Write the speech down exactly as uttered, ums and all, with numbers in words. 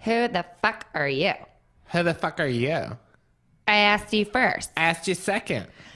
Who the fuck are you? Who the fuck are you? I asked you first. I asked you second.